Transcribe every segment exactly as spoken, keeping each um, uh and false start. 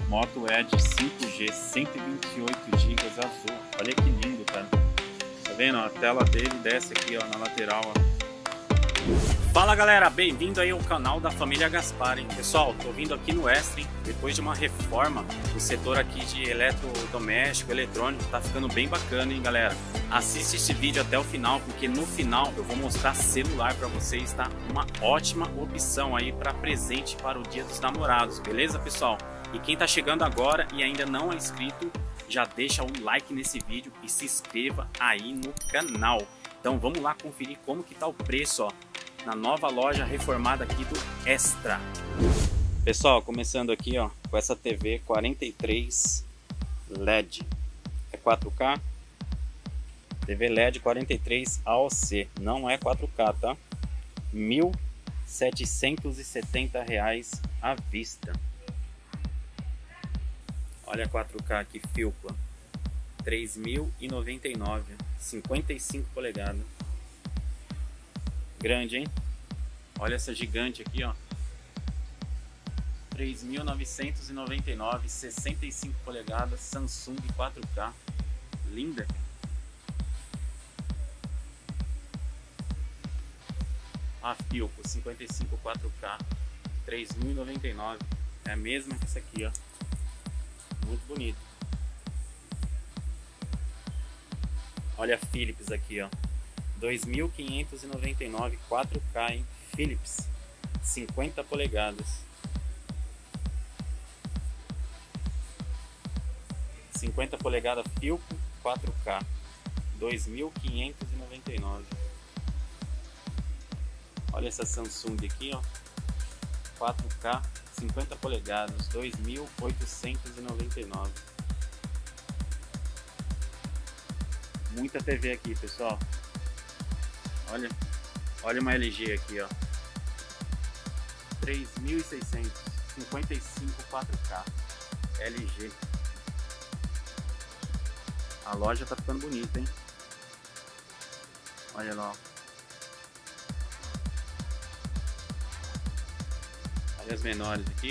Moto Edge cinco G, cento e vinte e oito gigas azul. Olha que lindo, cara. Tá vendo? A tela dele desce aqui, ó, na lateral, ó. Fala galera, bem-vindo aí ao canal da família Gaspar, hein? Pessoal, tô vindo aqui no Extra, hein? Depois de uma reforma, o setor aqui de eletrodoméstico, eletrônico, tá ficando bem bacana, hein, galera? Assiste esse vídeo até o final, porque no final eu vou mostrar celular para vocês, tá? Uma ótima opção aí para presente para o Dia dos Namorados, beleza, pessoal? E quem tá chegando agora e ainda não é inscrito, já deixa o like nesse vídeo e se inscreva aí no canal. Então vamos lá conferir como que tá o preço, ó, na nova loja reformada aqui do Extra. Pessoal, começando aqui, ó, com essa T V quarenta e três L E D. É quatro K. T V L E D quarenta e três A O C. Não é quatro K, tá? mil setecentos e setenta reais à vista. Olha a quatro K aqui, Filco. três mil e noventa e nove. cinquenta e cinco polegadas. Grande, hein? Olha essa gigante aqui, ó. três mil novecentos e noventa e nove, sessenta e cinco polegadas, Samsung quatro K. Linda. A Filco cinquenta e cinco quatro K, três mil e noventa e nove. É a mesma que essa aqui, ó. Muito bonito. Olha a Philips aqui, ó. dois mil quinhentos e noventa e nove, quatro K, hein? Philips, cinquenta polegadas. cinquenta polegadas Filco, quatro K, dois mil quinhentos e noventa e nove. Olha essa Samsung aqui, ó. quatro K, cinquenta polegadas, dois mil oitocentos e noventa e nove. Muita T V aqui, pessoal. Olha, olha uma L G aqui, ó. três mil e seiscentos, cinquenta e cinco quatro K. L G. A loja tá ficando bonita, hein? Olha lá, ó. Olha as menores aqui.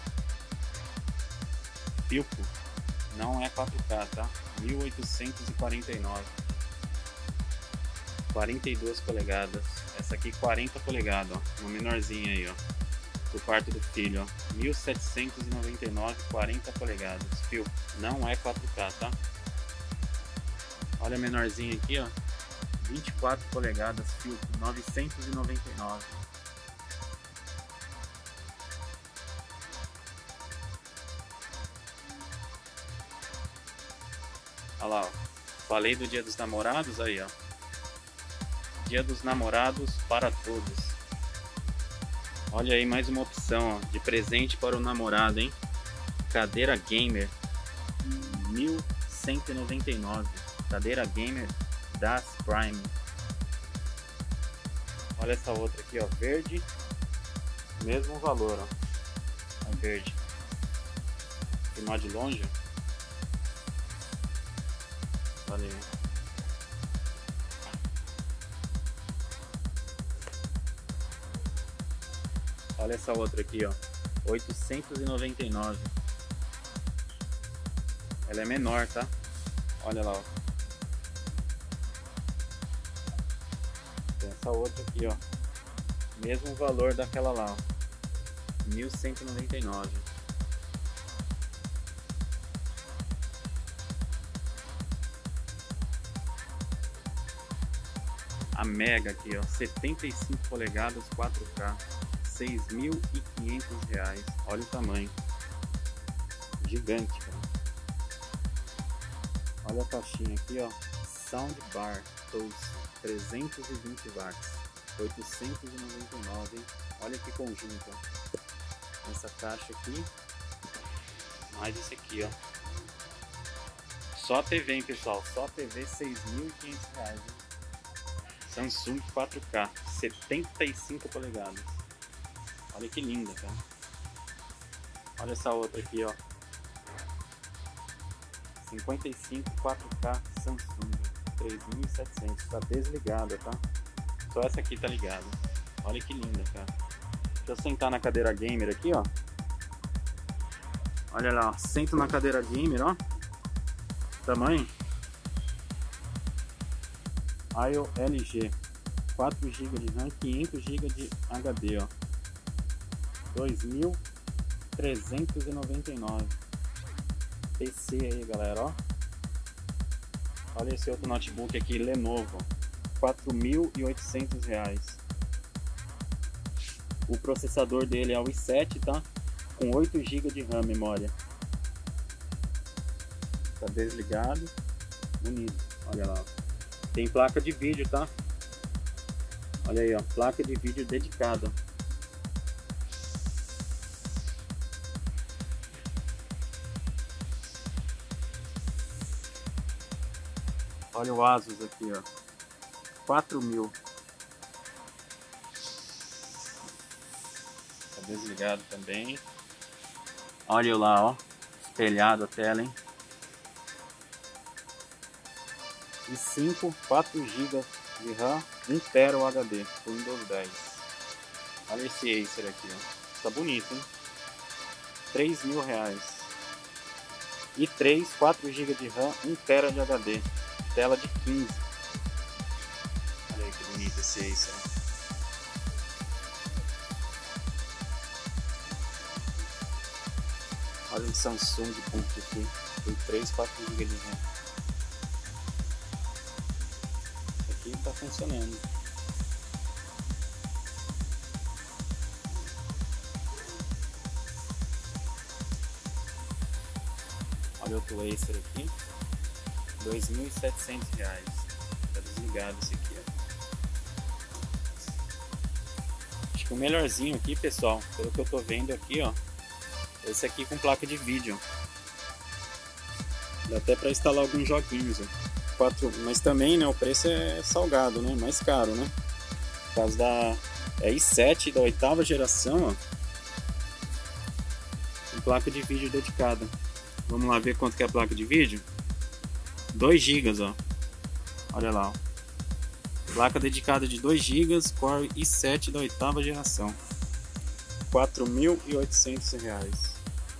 Filco. Não é quatro K, tá? mil oitocentos e quarenta e nove. quarenta e duas polegadas. Essa aqui quarenta polegadas, ó. Uma menorzinha aí, ó. Pro quarto do filho, ó. mil setecentos e noventa e nove, quarenta polegadas. Fio. Não é quatro K, tá? Olha a menorzinha aqui, ó. vinte e quatro polegadas, fio. novecentos e noventa e nove. Olha lá, ó. Falei do Dia dos Namorados aí, ó. Dia dos Namorados para todos. Olha aí mais uma opção, ó, de presente para o namorado, hein? Cadeira gamer, mil cento e noventa e nove. Cadeira gamer das Prime. Olha essa outra aqui, ó, verde. Mesmo valor, ó. A verde. Filmar de longe. Olha aí. Olha essa outra aqui, ó, oitocentos e noventa e nove. Ela é menor, tá? Olha lá, ó. Tem essa outra aqui, ó. Mesmo valor daquela lá, ó. mil cento e noventa e nove. A Mega aqui, ó, setenta e cinco polegadas, quatro K. seis mil e quinhentos reais. Olha o tamanho. Gigante, cara. Olha a caixinha aqui, ó. Soundbar Pulse, trezentos e vinte watts. oitocentos e noventa e nove, hein? Olha que conjunto, ó. Essa caixa aqui. Mais esse aqui, ó. Só T V, hein, pessoal? Só T V, seis mil e quinhentos reais, hein? Samsung quatro K, setenta e cinco polegadas. Olha que linda, cara. Olha essa outra aqui, ó. cinquenta e cinco quatro K Samsung, três mil e setecentos. Tá desligada, tá? Só essa aqui tá ligada. Olha que linda, cara. Deixa eu sentar na cadeira gamer aqui, ó. Olha lá, ó. Sento na cadeira gamer, ó. Tamanho. I O L G. quatro gigas de RAM, quinhentos gigas de H D, ó. dois mil trezentos e noventa e nove. P C aí, galera, ó. Olha esse outro notebook aqui, Lenovo. quatro mil e oitocentos reais. O processador dele é o i sete, tá? Com oito gigas de RAM, memória. Tá desligado. Bonito, olha lá. Tem placa de vídeo, tá? Olha aí, ó, placa de vídeo dedicada. Olha o Asus aqui, ó. quatro mil. Tá desligado também. Olha lá, ó. Espelhado a tela, hein? E cinco, quatro gigas de RAM, um tera o H D, com Windows dez. Olha esse Acer aqui, ó. Tá bonito, hein? três mil reais. E três, quatro gigas de RAM, um tera de H D. Tela de quinze. Olha aí que bonito esse Acer. Olha um Samsung Book aqui. Tem três, quatro gigas de RAM. Aqui tá funcionando. Olha outro Acer aqui. dois mil e setecentos reais. Tá desligado esse aqui, ó. Acho que o melhorzinho aqui, pessoal, pelo que eu tô vendo aqui, ó, esse aqui com placa de vídeo. Dá até para instalar alguns joguinhos, ó. Quatro, mas também, né, o preço é salgado, né, mais caro, né. Por causa da é i sete da oitava geração, ó, com placa de vídeo dedicada. Vamos lá ver quanto que é a placa de vídeo. dois gigas, ó. Olha lá, ó. Placa dedicada de dois gigas, Core i sete da oitava geração. quatro mil e oitocentos reais.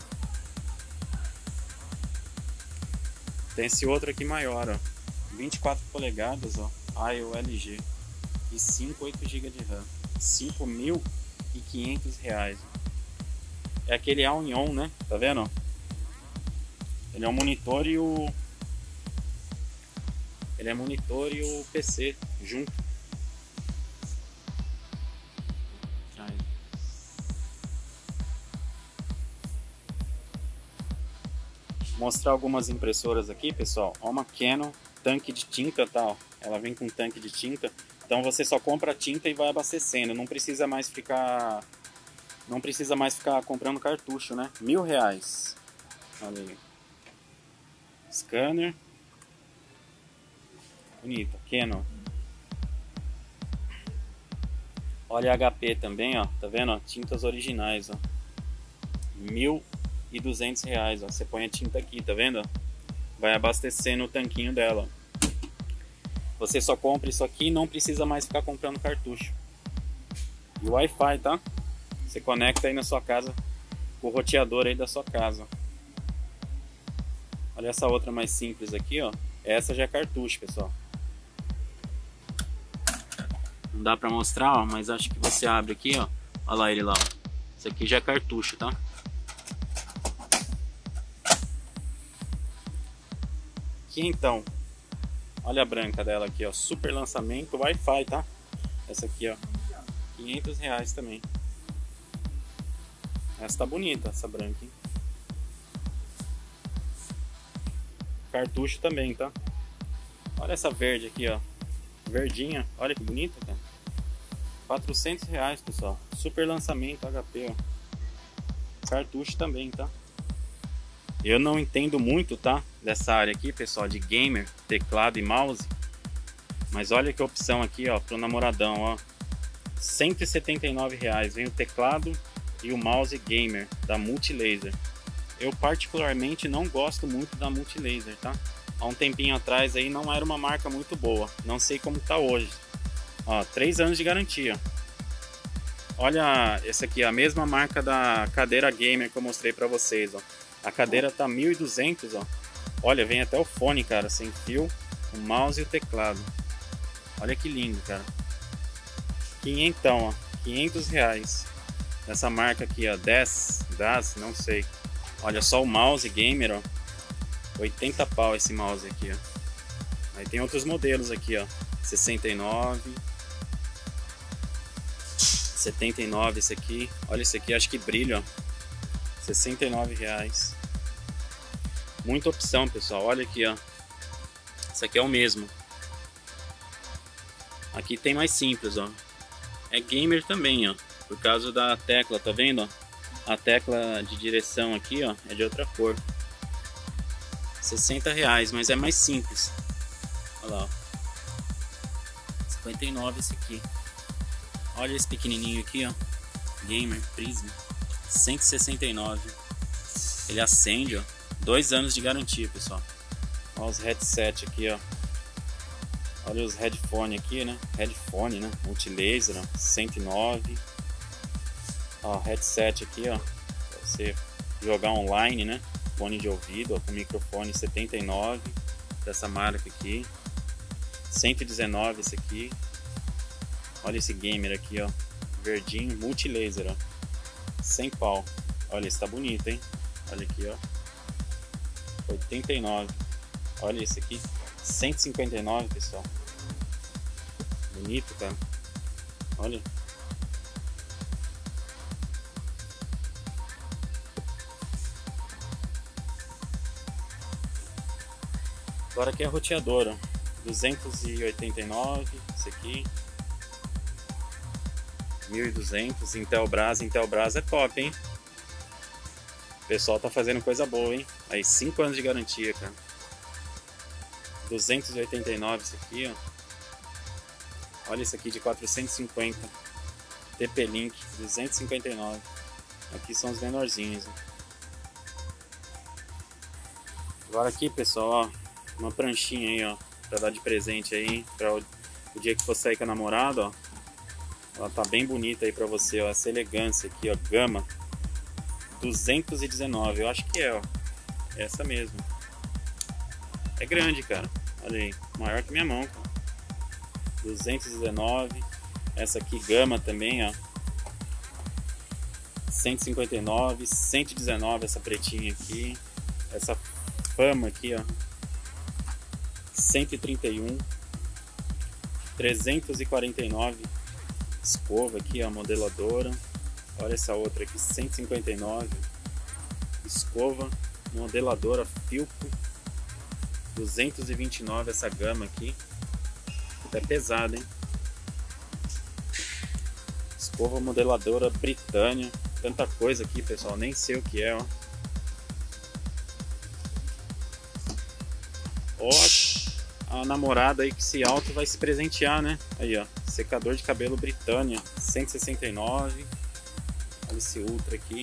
Tem esse outro aqui maior, ó. vinte e quatro polegadas, ó. I O L G. E cinco, oito gigas de RAM. cinco mil e quinhentos reais. É aquele all-in-one, né? Tá vendo, ó? Ele é um monitor e o Ele é monitor e o P C junto. Aí. Vou mostrar algumas impressoras aqui, pessoal. Ó, uma Canon, tanque de tinta, tá? Ó. Ela vem com tanque de tinta. Então você só compra a tinta e vai abastecendo. Não precisa mais ficar, não precisa mais ficar comprando cartucho, né? Mil reais. Olha aí. Scanner. Bonita, Canon. Olha a H P também, ó. Tá vendo, ó? Tintas originais, ó. Mil e duzentos reais, ó. Você põe a tinta aqui, tá vendo? Vai abastecendo o tanquinho dela. Você só compra isso aqui e não precisa mais ficar comprando cartucho. E o Wi-Fi, tá? Você conecta aí na sua casa com o roteador aí da sua casa. Olha essa outra mais simples aqui, ó. Essa já é cartucho, pessoal. Não dá pra mostrar, ó, mas acho que você abre aqui, ó. Olha lá ele lá, ó. Esse aqui já é cartucho, tá? Aqui então, olha a branca dela aqui, ó. Super lançamento, Wi-Fi, tá? Essa aqui, ó. quinhentos reais também. Essa tá bonita, essa branca, hein? Cartucho também, tá? Olha essa verde aqui, ó. Verdinha, olha que bonita, cara. quatrocentos reais, pessoal. Super lançamento H P, ó. Cartucho também, tá? Eu não entendo muito, tá? Dessa área aqui, pessoal, de gamer, teclado e mouse. Mas olha que opção aqui, ó, pro namoradão, ó. cento e setenta e nove reais. Vem o teclado e o mouse gamer da Multilaser. Eu particularmente não gosto muito da Multilaser, tá? Há um tempinho atrás aí não era uma marca muito boa. Não sei como tá hoje. Ó, três anos de garantia. Olha essa aqui, a mesma marca da cadeira gamer que eu mostrei pra vocês, ó. A cadeira tá mil e duzentos, ó. Olha, vem até o fone, cara, sem fio, o mouse e o teclado. Olha que lindo, cara. Quinhentão, ó. quinhentos reais. Essa marca aqui, ó. dez, das, não sei. Olha só o mouse gamer, ó. oitenta pau esse mouse aqui, ó. Aí tem outros modelos aqui, ó. sessenta e nove. setenta e nove esse aqui. Olha esse aqui, acho que brilha, ó. sessenta e nove reais. Muita opção, pessoal. Olha aqui, ó. Esse aqui é o mesmo. Aqui tem mais simples, ó. É gamer também, ó. Por causa da tecla, tá vendo, ó? A tecla de direção aqui, ó, é de outra cor. sessenta reais, mas é mais simples. Olha lá, ó. cinquenta e nove esse aqui. Olha esse pequenininho aqui, ó. Gamer Prisma. cento e sessenta e nove. Ele acende, ó. Dois anos de garantia, pessoal. Olha os headset aqui, ó. Olha os headphone aqui, né? Headphone, né? Multilaser, ó. cento e nove. Ó, headset aqui, ó. Pra você jogar online, né? Fone de ouvido, ó, com microfone setenta e nove. Dessa marca aqui. cento e dezenove esse aqui. Olha esse gamer aqui, ó. Verdinho, multilaser, ó. cem pau. Olha, esse tá bonito, hein? Olha aqui, ó. oitenta e nove. Olha esse aqui. cento e cinquenta e nove, pessoal. Bonito, cara. Olha. Agora aqui é a roteadora. duzentos e oitenta e nove. Esse aqui. mil e duzentos. Intelbras. Intelbras é top, hein? O pessoal tá fazendo coisa boa, hein? Aí, cinco anos de garantia, cara. duzentos e oitenta e nove esse aqui, ó. Olha esse aqui de quatrocentos e cinquenta. T P-Link, duzentos e cinquenta e nove. Aqui são os menorzinhos, ó. Agora aqui, pessoal, ó, uma pranchinha aí, ó, pra dar de presente aí, para o, o dia que for sair com a namorada, ó. Ela tá bem bonita aí pra você, ó. Essa elegância aqui, ó, gama. duzentos e dezenove, eu acho que é, ó. Essa mesmo. É grande, cara. Olha aí, maior que minha mão, cara. duzentos e dezenove. Essa aqui, gama também, ó. cento e cinquenta e nove. cento e dezenove essa pretinha aqui. Essa fama aqui, ó. cento e trinta e um. trezentos e quarenta e nove. Escova aqui, ó, modeladora. Olha essa outra aqui, cento e cinquenta e nove. Escova modeladora Philco. duzentos e vinte e nove essa gama aqui. É pesada, hein? Escova modeladora Britânia. Tanta coisa aqui, pessoal, nem sei o que é, ó. Ó, a namorada aí que se auto vai se presentear, né? Aí, ó, secador de cabelo Britânia, cento e sessenta e nove. Olha esse ultra aqui.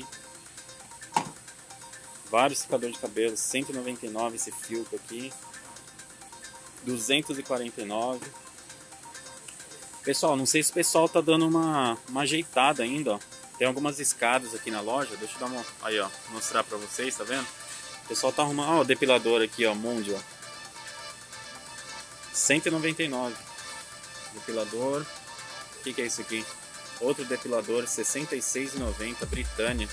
Vários secadores de cabelo, cento e noventa e nove esse Philco aqui. duzentos e quarenta e nove. Pessoal, não sei se o pessoal tá dando uma, uma ajeitada ainda, ó. Tem algumas escadas aqui na loja, deixa eu dar uma... Aí, ó, mostrar pra vocês, tá vendo? O pessoal tá arrumando... Ó, o depilador aqui, ó, Mundi, ó. cento e noventa e nove. Depilador. O que que é isso aqui? Outro depilador, sessenta e seis reais e noventa centavos, Britânia.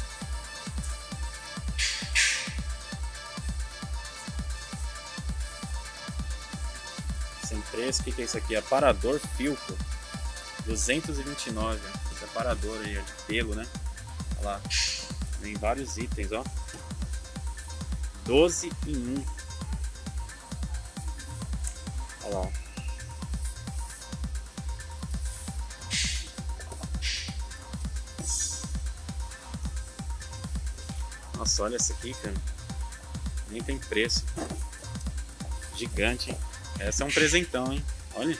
Sem preço. O que que é isso aqui? Aparador Philco. duzentos e vinte e nove. Esse aparador aí, ó, de pelo, né? Olha lá. Tem vários itens, ó. doze em um. Olha lá. Nossa, olha essa aqui, cara. Nem tem preço. Gigante, hein? Essa é um presentão, hein? Olha.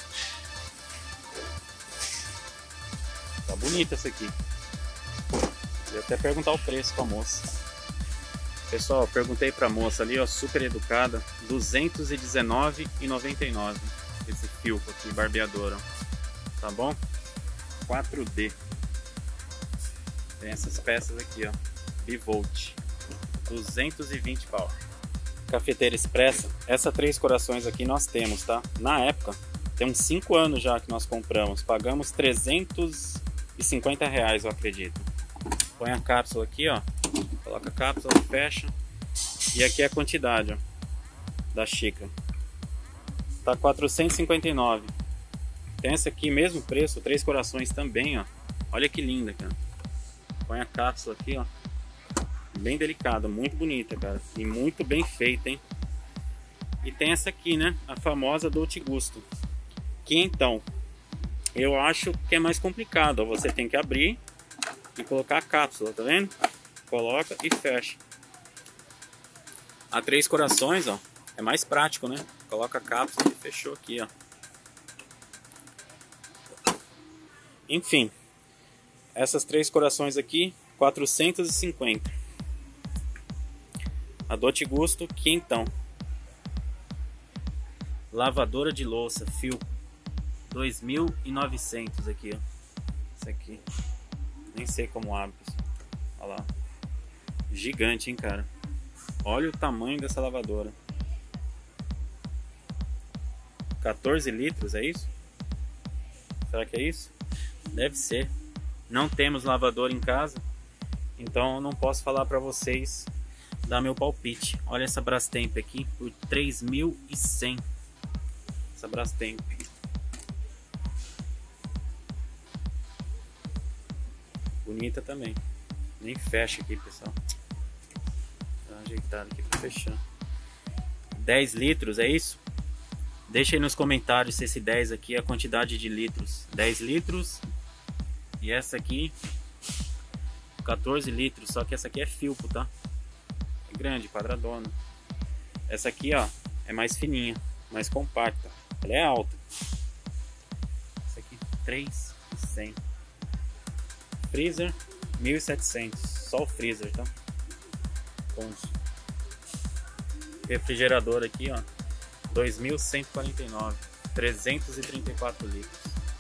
Tá bonita essa aqui. Vou até perguntar o preço pra moça. Pessoal, perguntei pra moça ali, ó, super educada. duzentos e dezenove reais e noventa e nove centavos. Esse Philco aqui, barbeador, ó. Tá bom? quatro D. Tem essas peças aqui, ó. Bivolt. duzentos e vinte pau. Cafeteira expressa, essa Três Corações aqui nós temos, tá? Na época, tem uns cinco anos já que nós compramos, pagamos trezentos e cinquenta reais, eu acredito. Põe a cápsula aqui, ó, coloca a cápsula, fecha, e aqui é a quantidade, ó, da xícara. Tá quatrocentos e cinquenta e nove. Tem essa aqui, mesmo preço, Três Corações também, ó. Olha que linda, cara. Põe a cápsula aqui, ó. Bem delicada, muito bonita, cara. E muito bem feita, hein? E tem essa aqui, né? A famosa Dolce Gusto. Que então, eu acho que é mais complicado. Ó. Você tem que abrir e colocar a cápsula, tá vendo? Coloca e fecha. A Três Corações, ó, é mais prático, né? Coloca a cápsula e fechou aqui, ó. Enfim, essas Três Corações aqui, quatrocentos e cinquenta. A Dolce Gusto, quentão. Lavadora de louça, fio, dois mil e novecentos aqui, ó. Isso aqui, nem sei como abre, pessoal. Olha lá, gigante, hein, cara. Olha o tamanho dessa lavadora. quatorze litros, é isso? Será que é isso? Deve ser. Não temos lavadora em casa, então eu não posso falar para vocês dar meu palpite. Olha essa Brastemp aqui por três mil e cem. Essa Brastemp. Bonita também. Nem fecha aqui, pessoal. Dá uma ajeitada aqui para fechar. dez litros, é isso? Deixa aí nos comentários se esse dez aqui é a quantidade de litros. dez litros. E essa aqui, quatorze litros. Só que essa aqui é filpo, tá? É grande, quadradona. Essa aqui, ó, é mais fininha, mais compacta. Ela é alta. Essa aqui, três mil e cem. Freezer, mil e setecentos. Só o freezer, tá? Com refrigerador aqui, ó, dois mil cento e quarenta e nove. trezentos e trinta e quatro litros.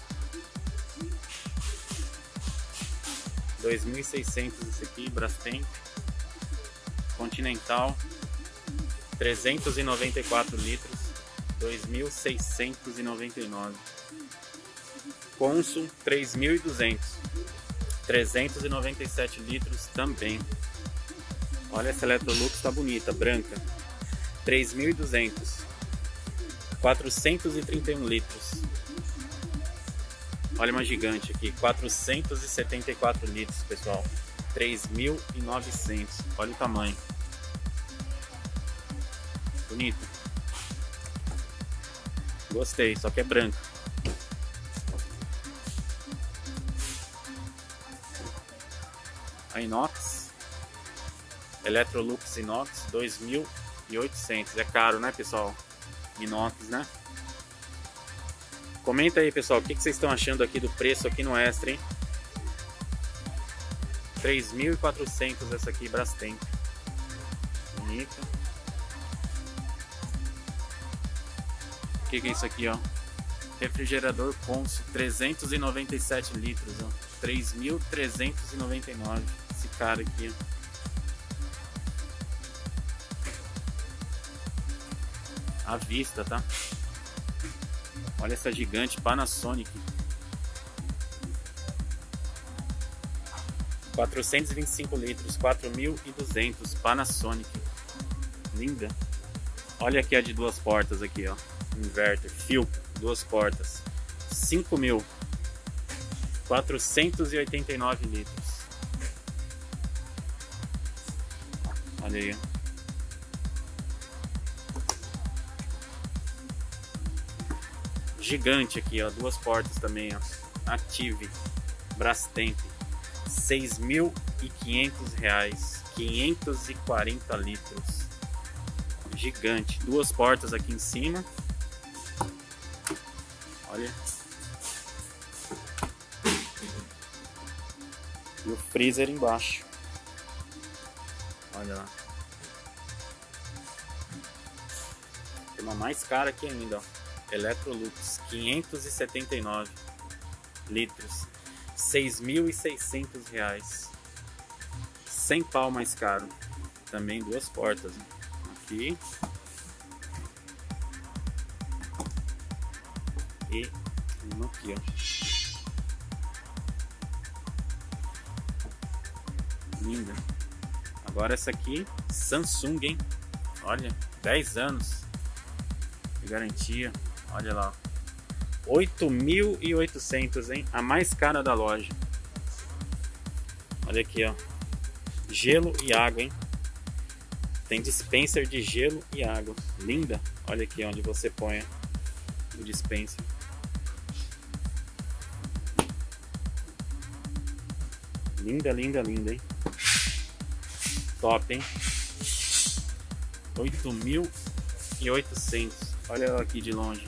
dois mil e seiscentos esse aqui, Brastemp. Continental, trezentos e noventa e quatro litros, dois mil seiscentos e noventa e nove. Consul, três mil e duzentos, trezentos e noventa e sete litros também. Olha, essa Electrolux tá bonita, branca, três mil e duzentos, quatrocentos e trinta e um litros. Olha uma gigante aqui, quatrocentos e setenta e quatro litros, pessoal, três mil e novecentos. Olha o tamanho. Bonito. Gostei, só que é branco. A inox, Electrolux inox, dois mil e oitocentos. É caro, né, pessoal? Inox, né? Comenta aí, pessoal, o que vocês estão achando aqui do preço aqui no Extra, hein? três mil e quatrocentos essa aqui, Brastemp. Bonita. O que, que é isso aqui, ó? Refrigerador Consul, trezentos e noventa e sete litros, ó. três mil trezentos e noventa e nove. Esse cara aqui, ó. À vista, tá? Olha essa gigante Panasonic. quatrocentos e vinte e cinco litros, quatro mil e duzentos, Panasonic. Linda. Olha aqui a de duas portas aqui, ó. Inverter, fio, duas portas. cinco mil, quatrocentos e oitenta e nove litros. Olha aí. Gigante aqui, ó, duas portas também, ó. Active, Brastemp, seis mil e quinhentos reais, quinhentos e quarenta litros. Gigante, duas portas aqui em cima. Olha. E o freezer embaixo. Olha lá. Tem uma mais cara aqui ainda, ó. Electrolux, quinhentos e setenta e nove litros, seis mil e seiscentos reais. cem pau mais caro. também duas portas, hein? Aqui e uma aqui, ó. Linda. Agora essa aqui, Samsung, hein? Olha, dez anos de garantia. Olha lá, oito mil e oitocentos, hein? A mais cara da loja. Olha aqui, ó. Gelo e água, hein? Tem dispenser de gelo e água. Linda. Olha aqui onde você põe o dispenser. Linda, linda, linda, hein? Top, hein? oito mil e oitocentos. Olha ela aqui de longe.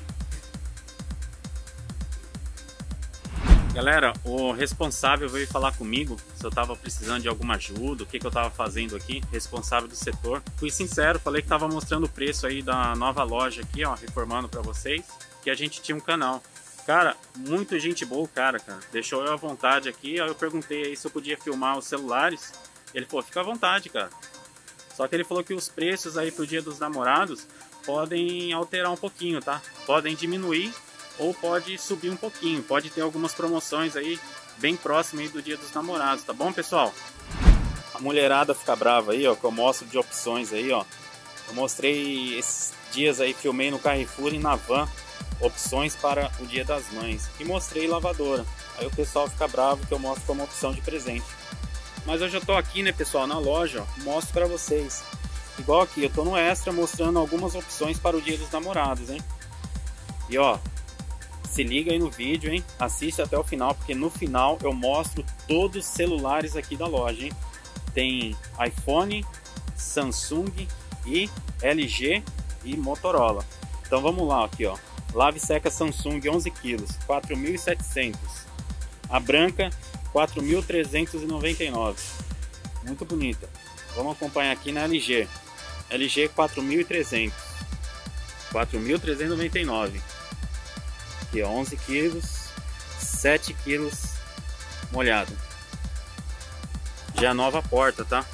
Galera, o responsável veio falar comigo se eu estava precisando de alguma ajuda, o que, que eu estava fazendo aqui, responsável do setor. Fui sincero, falei que estava mostrando o preço aí da nova loja aqui, ó, reformando para vocês, que a gente tinha um canal. Cara, muito gente boa o cara, cara. Deixou eu à vontade aqui, aí eu perguntei aí se eu podia filmar os celulares. Ele falou, fica à vontade, cara. Só que ele falou que os preços aí pro Dia dos Namorados podem alterar um pouquinho, tá? Podem diminuir ou pode subir um pouquinho. Pode ter algumas promoções aí bem próximas aí do Dia dos Namorados, tá bom, pessoal? A mulherada fica brava aí, ó, que eu mostro de opções aí, ó. Eu mostrei esses dias aí, filmei no Carrefour e na Van opções para o Dia das Mães. E mostrei lavadora. Aí o pessoal fica bravo que eu mostro como opção de presente. Mas eu já tô aqui, né, pessoal, na loja, ó, mostro para vocês. Igual aqui, eu tô no Extra mostrando algumas opções para o Dia dos Namorados, hein? E ó, se liga aí no vídeo, hein? Assiste até o final, porque no final eu mostro todos os celulares aqui da loja, hein? Tem iPhone, Samsung e L G e Motorola. Então vamos lá, aqui ó. Lave seca Samsung onze quilos, quatro mil e setecentos. A branca, quatro mil trezentos e noventa e nove. Muito bonita. Vamos acompanhar aqui na L G. L G quatro mil e trezentos. quatro mil trezentos e noventa e nove. Aqui ó, onze quilos, sete quilos molhado. Já a nova porta, tá?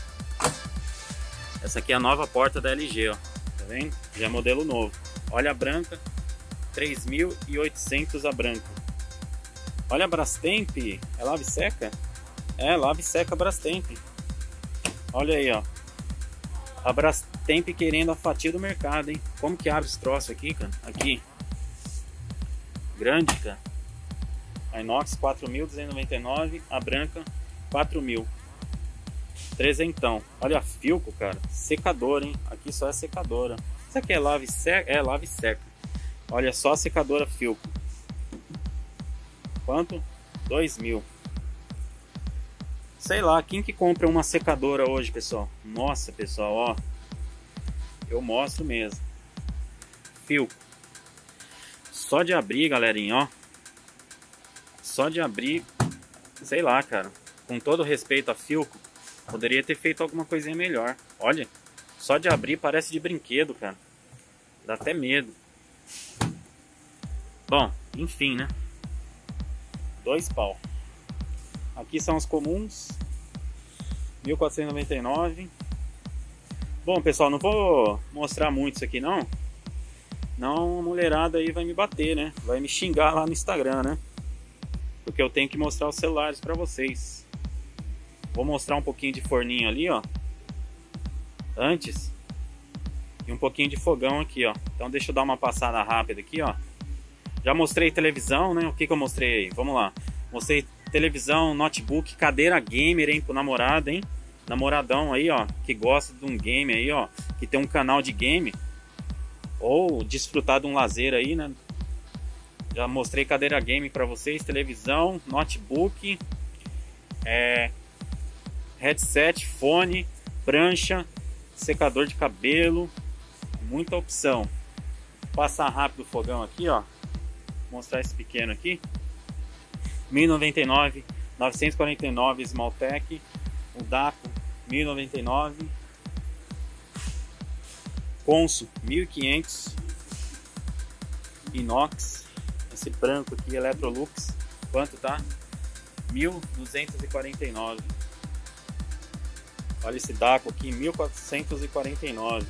Essa aqui é a nova porta da L G, ó. Tá vendo? Já é modelo novo. Olha a branca, três mil e oitocentos a branca. Olha a Brastemp, é lave seca? É, lave seca Brastemp. Olha aí, ó. A Brastemp querendo a fatia do mercado, hein? Como que abre esse troço aqui, cara? Aqui. Grande, cara. A inox quatro mil duzentos e noventa e nove, a branca quatro mil. Trezentão. Olha a Filco, cara. Secadora, hein? Aqui só é secadora. Isso aqui é lave seca? É, lave seca. Olha só a secadora Filco. Quanto? dois mil. Sei lá, quem que compra uma secadora hoje, pessoal? Nossa, pessoal, ó. Eu mostro mesmo. Filco. Só de abrir, galerinha, ó. Só de abrir, sei lá, cara. Com todo respeito a Filco, poderia ter feito alguma coisinha melhor. Olha, só de abrir parece de brinquedo, cara. Dá até medo. Bom, enfim, né? Dois pau. Aqui são os comuns. mil quatrocentos e noventa e nove. Bom, pessoal, não vou mostrar muito isso aqui, não. Não, a mulherada aí vai me bater, né? Vai me xingar lá no Instagram, né? Porque eu tenho que mostrar os celulares pra vocês. Vou mostrar um pouquinho de forninho ali, ó. Antes. E um pouquinho de fogão aqui, ó. Então deixa eu dar uma passada rápida aqui, ó. Já mostrei televisão, né? O que que eu mostrei aí? Vamos lá. Mostrei televisão, notebook, cadeira gamer, hein? Pro namorado, hein? Namoradão aí, ó. Que gosta de um game aí, ó. Que tem um canal de game. Ou desfrutar de um lazer aí, né? Já mostrei cadeira game pra vocês. Televisão, notebook. É... Headset, fone, prancha, secador de cabelo. Muita opção. Passar rápido o fogão aqui, ó. Mostrar esse pequeno aqui. mil e noventa e nove, novecentos e quarenta e nove Smalltech. O Daco mil e noventa e nove. Consul mil e quinhentos. Inox. Esse branco aqui, Electrolux. Quanto tá? mil duzentos e quarenta e nove. Olha esse Daco aqui, mil quatrocentos e quarenta e nove.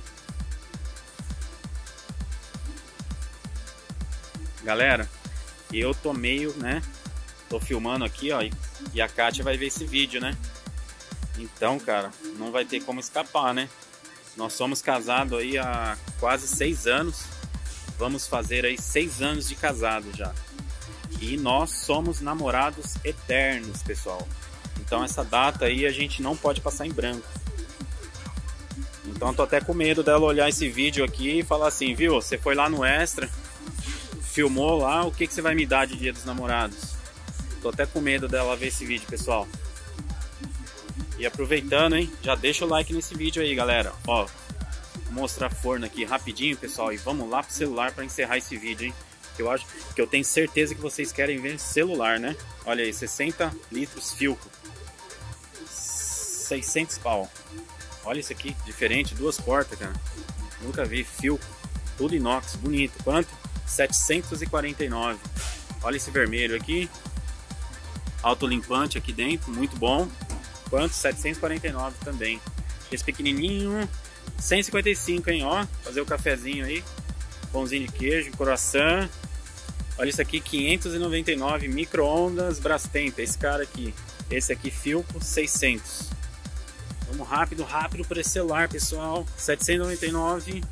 Galera, eu tô meio, né? Tô filmando aqui, ó, e a Kátia vai ver esse vídeo, né? Então, cara, não vai ter como escapar, né? Nós somos casados aí há quase seis anos. Vamos fazer aí seis anos de casado já. E nós somos namorados eternos, pessoal. Então essa data aí a gente não pode passar em branco. Então eu tô até com medo dela olhar esse vídeo aqui e falar assim, viu? Você foi lá no Extra, filmou lá, o que, que você vai me dar de Dia dos Namorados? Tô até com medo dela ver esse vídeo, pessoal. E aproveitando, hein? Já deixa o like nesse vídeo aí, galera. Ó, vou mostrar forno aqui rapidinho, pessoal. E vamos lá pro celular para encerrar esse vídeo, hein? Que eu acho que eu tenho certeza que vocês querem ver celular, né? Olha aí, sessenta litros Philco, seiscentos pau. Olha isso aqui, diferente, duas portas, cara. Nunca vi Philco, tudo inox, bonito. Quanto? setecentos e quarenta e nove. Olha esse vermelho aqui, autolimpante aqui dentro, muito bom. Quanto? setecentos e quarenta e nove também. Esse pequenininho, cento e cinquenta e cinco, hein? Ó, fazer o cafezinho aí. Pãozinho de queijo, croissant. Olha isso aqui, quinhentos e noventa e nove, micro-ondas Brastemp, esse cara aqui. Esse aqui, Philco, seiscentos. Vamos rápido, rápido para esse celular, pessoal. setecentos e noventa e nove.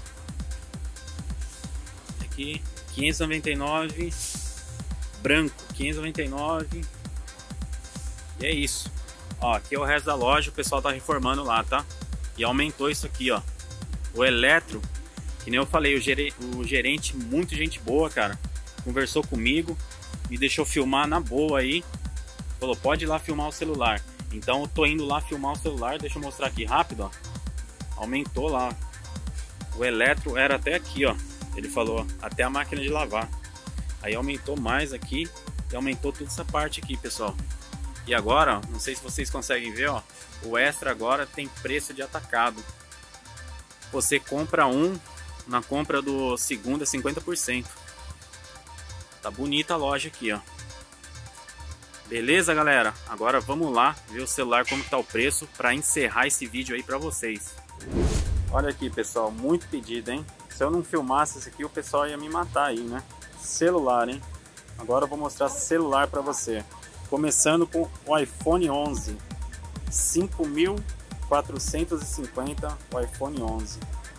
Aqui, quinhentos e noventa e nove. Branco, quinhentos e noventa e nove. E é isso. Ó, aqui é o resto da loja, o pessoal tá reformando lá, tá? E aumentou isso aqui, ó. O eletro, que nem eu falei, o gerente, o gerente, muito gente boa, cara. Conversou comigo, me deixou filmar na boa aí. Falou, pode ir lá filmar o celular. Então eu tô indo lá filmar o celular, deixa eu mostrar aqui rápido, ó. Aumentou lá. O eletro era até aqui, ó. Ele falou, até a máquina de lavar. Aí aumentou mais aqui e aumentou toda essa parte aqui, pessoal. E agora, ó, não sei se vocês conseguem ver, ó. O Extra agora tem preço de atacado. Você compra um, na compra do segundo é cinquenta por cento. Tá bonita a loja aqui, ó. Beleza, galera? Agora vamos lá ver o celular como tá o preço para encerrar esse vídeo aí para vocês. Olha aqui, pessoal, muito pedido, hein? Se eu não filmasse isso aqui, o pessoal ia me matar aí, né? Celular, hein? Agora eu vou mostrar celular para você. Começando com o iPhone onze. cinco mil quatrocentos e cinquenta o iPhone onze.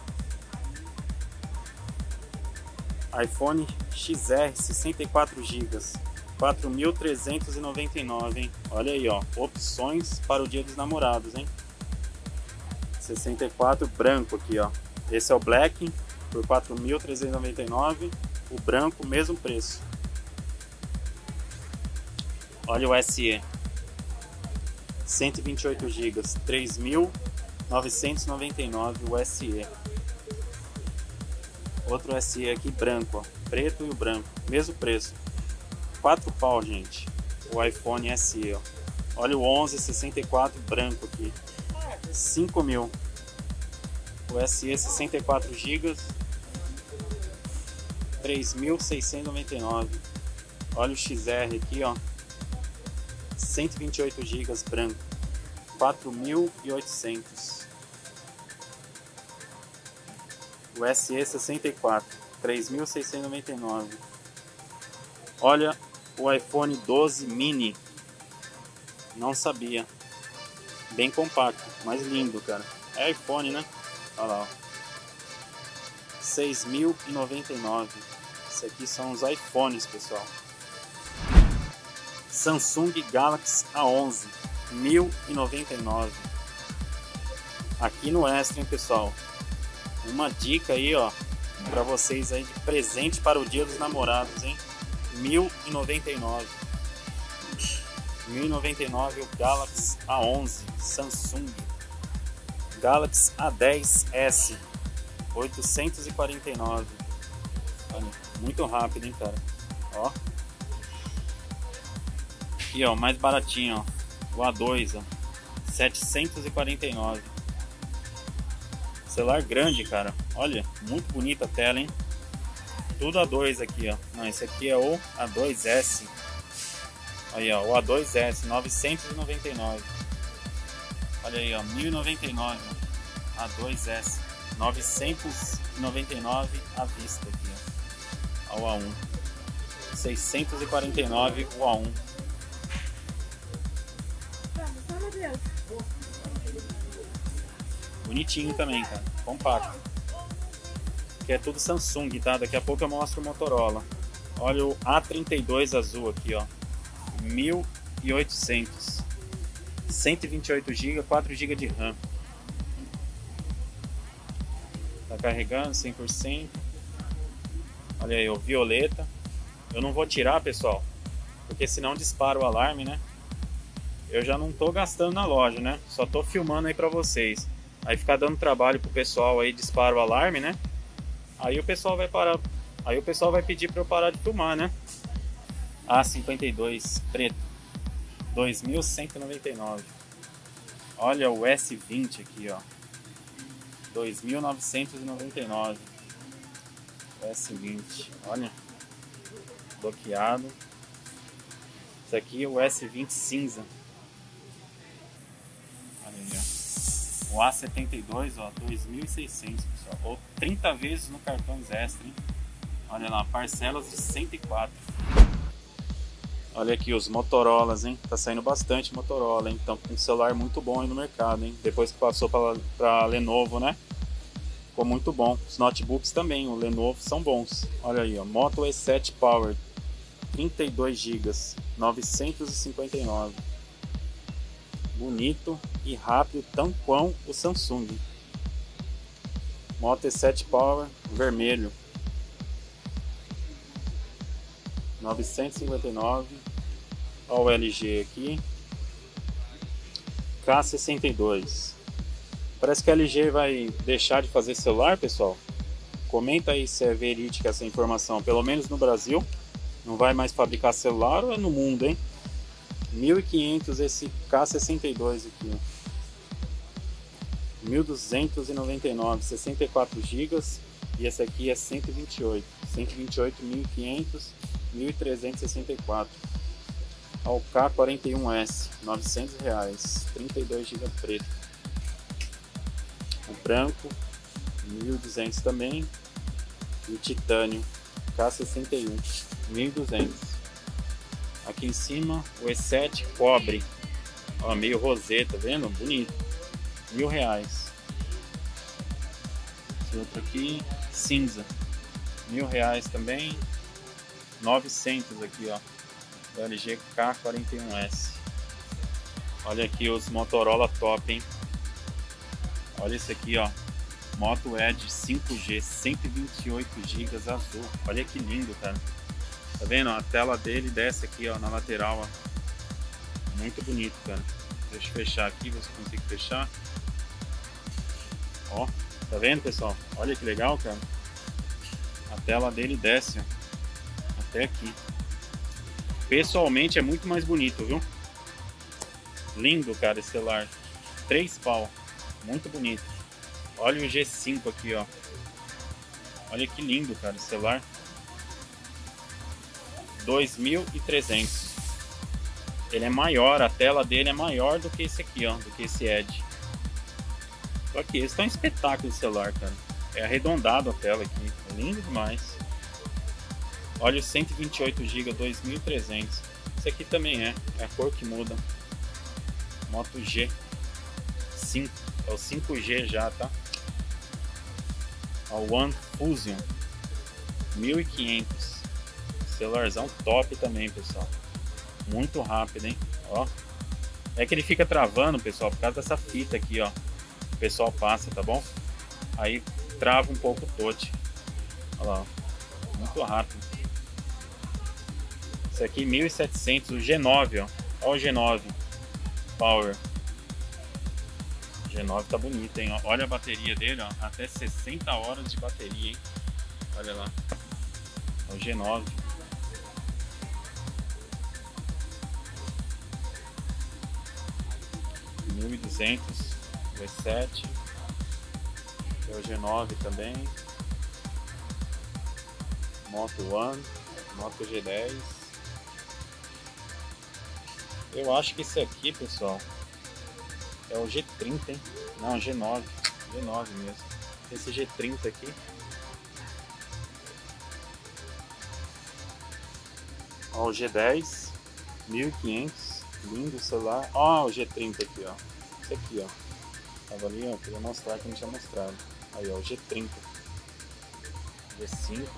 iPhone X R sessenta e quatro gigas, quatro mil trezentos e noventa e nove, hein? Olha aí, ó, opções para o Dia dos Namorados, hein? sessenta e quatro branco aqui, ó. Esse é o Black por quatro mil trezentos e noventa e nove, o branco mesmo preço. Olha o S E, cento e vinte e oito gigas, três mil novecentos e noventa e nove o S E. Outro S E aqui branco, ó, preto e o branco, mesmo preço, quatro pau, gente, o iPhone S E, ó. Olha o onze sessenta e quatro branco aqui, cinco mil. O S E sessenta e quatro gigas, três mil seiscentos e noventa e nove. Olha o X R aqui, ó, cento e vinte e oito gigas branco, quatro mil e oitocentos. O S E sessenta e quatro, três mil seiscentos e noventa e nove. Olha o iPhone doze mini. Não sabia. Bem compacto, mas lindo, cara. É iPhone, né? Olha lá, ó. seis mil e noventa e nove. Esses aqui são os iPhones, pessoal. Samsung Galaxy A onze, mil e noventa e nove. Aqui no Extra, hein, pessoal. Uma dica aí, ó, para vocês aí de presente para o Dia dos Namorados, hein? mil e noventa e nove. mil e noventa e nove o Galaxy A onze Samsung. Galaxy A dez S, oitocentos e quarenta e nove. Olha, muito rápido, hein, cara? Ó. Aqui, ó, mais baratinho, ó. O A dois, ó, setecentos e quarenta e nove. Celular grande, cara. Olha, muito bonita a tela, hein? Tudo A dois aqui, ó. Não, esse aqui é o A dois S. Aí, ó, o A dois S, novecentos e noventa e nove. Olha Olha aí, ó, mil e noventa e nove A dois S, novecentos e noventa e nove à vista aqui, ó, ao A um, seiscentos e quarenta e nove o A um. Bonitinho também, cara, compacto. Que é tudo Samsung, tá? Daqui a pouco eu mostro o Motorola. Olha o A trinta e dois azul aqui, ó, mil e oitocentos, cento e vinte e oito gigas, quatro gigas de RAM. Tá carregando cem por cento. Olha aí o violeta. Eu não vou tirar, pessoal, porque senão dispara o alarme, né? Eu já não tô gastando na loja, né? Só tô filmando aí pra vocês. Aí ficar dando trabalho pro pessoal aí, dispara o alarme, né? Aí o pessoal vai parar. Aí o pessoal vai pedir pra eu parar de filmar, né? A cinquenta e dois preto, dois mil cento e noventa e nove. Olha o S vinte aqui, ó, dois mil novecentos e noventa e nove. O S vinte, olha, bloqueado. Esse aqui é o S vinte cinza. Olha aí, ó. O A setenta e dois, ó, dois mil e seiscentos, pessoal. Ou trinta vezes no cartões extra, hein? Olha lá, parcelas de cento e quatro. Olha aqui os Motorolas, hein? Tá saindo bastante Motorola, hein? Então com um celular muito bom aí no mercado, hein? Depois que passou para Lenovo, né? Ficou muito bom. Os notebooks também, o Lenovo, são bons. Olha aí, ó, Moto E sete Power, trinta e dois gigas, novecentos e cinquenta e nove. Bonito e rápido, tão quão o Samsung. Moto E sete Power vermelho, novecentos e cinquenta e nove. Olha o L G aqui, K sessenta e dois. Parece que a L G vai deixar de fazer celular, pessoal. Comenta aí se é verídica essa informação. Pelo menos no Brasil não vai mais fabricar celular, ou é no mundo, hein? mil e quinhentos esse K sessenta e dois aqui, mil duzentos e noventa e nove, sessenta e quatro gigas. E esse aqui é cento e vinte e oito, cento e vinte e oito, mil e quinhentos, mil trezentos e sessenta e quatro. Ao K quarenta e um S, novecentos reais, trinta e dois gigas preto. O branco, mil e duzentos também. E o titânio, K sessenta e um, mil e duzentos. Aqui em cima o E sete cobre, ó, meio rosé, tá vendo? Bonito, mil reais. Esse outro aqui, cinza, mil reais também. Novecentos aqui, ó, do L G K quarenta e um S. Olha aqui os Motorola top, hein? Olha esse aqui, ó, Moto Edge cinco G, cento e vinte e oito gigas azul. Olha que lindo, cara. Tá vendo? A tela dele desce aqui, ó, na lateral, ó. Muito bonito, cara. Deixa eu fechar aqui, ver se eu consigo fechar. Ó, tá vendo, pessoal? Olha que legal, cara. A tela dele desce, ó, até aqui. Pessoalmente é muito mais bonito, viu? Lindo, cara, esse celular. Três pau. Muito bonito. Olha o G cinco aqui, ó. Olha que lindo, cara, esse celular. dois mil e trezentos. Ele é maior, a tela dele é maior do que esse aqui, ó, do que esse Edge. Só que esse tá um espetáculo de celular, cara. É arredondado a tela aqui, é lindo demais. Olha o cento e vinte e oito gigas, dois mil e trezentos. Esse aqui também é, é a cor que muda. Moto G cinco, é o cinco G já, tá? O One Fusion, mil e quinhentos. Celularzão top também, pessoal. Muito rápido, hein? Ó. É que ele fica travando, pessoal, por causa dessa fita aqui, ó. O pessoal passa, tá bom? Aí trava um pouco o touch. Olha lá, ó. Muito rápido. Esse aqui mil e setecentos, o G nove, ó. Olha o G nove Power. O G nove tá bonito, hein? Olha a bateria dele, ó. Até sessenta horas de bateria, hein? Olha lá. O G nove. mil e duzentos, o E sete, o G nove também, Moto One, Moto G dez. Eu acho que esse aqui, pessoal, É o G trinta, hein? Não, G nove. G nove mesmo. Esse G trinta aqui. Ó, o G dez, mil e quinhentos. Lindo celular. Ó, o G trinta aqui, ó. Esse aqui, ó. Tava ali, ó. Queria mostrar que não tinha mostrado. Aí, ó, o G trinta. G cinco.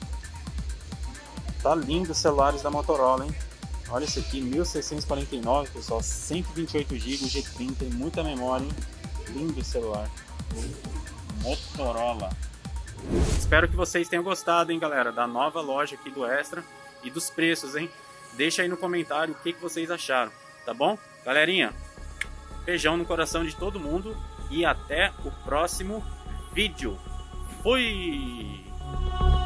Tá lindo os celulares da Motorola, hein? Olha esse aqui, mil seiscentos e quarenta e nove, pessoal, cento e vinte e oito gigas, G trinta, tem muita memória, hein? Lindo celular. Motorola. Espero que vocês tenham gostado, hein, galera, da nova loja aqui do Extra e dos preços, hein? Deixa aí no comentário o que, que vocês acharam, tá bom? Galerinha, beijão no coração de todo mundo e até o próximo vídeo. Fui!